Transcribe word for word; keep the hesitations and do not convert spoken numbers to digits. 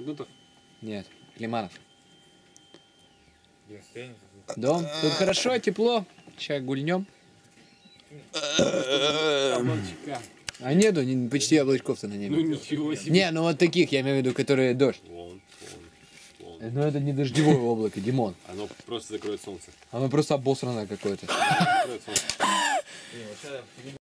Дутов? Нет, Климанов. девяносто три. Дом? Тут хорошо, тепло. Сейчас гульнем. Облачка. А нету ни- почти облачков-то на Ну небе. ничего себе. Не, ну вот таких, я имею в виду, которые дождь. Вон, вон, вон. Ну это не дождевое облако, Димон. Оно просто закроет солнце. Оно просто обосранное какое-то. Оно закроет солнце.